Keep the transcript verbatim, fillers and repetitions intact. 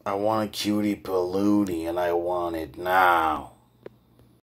I want a cutie pollutie and I want it now.